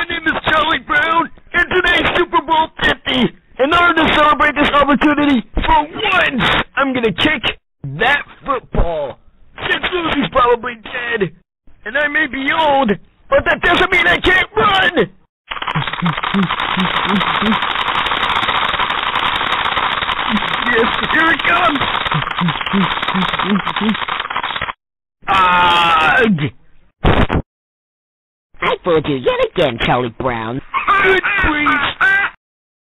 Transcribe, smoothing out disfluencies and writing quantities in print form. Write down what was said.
name is Charlie Brown, and today's Super Bowl 50. In order to celebrate this opportunity, for once, I'm gonna kick that football. Since Susie's probably dead, and I may be old, but that doesn't mean I can't run! Yes, here it comes! I fooled you yet again, Charlie Brown. Good grief!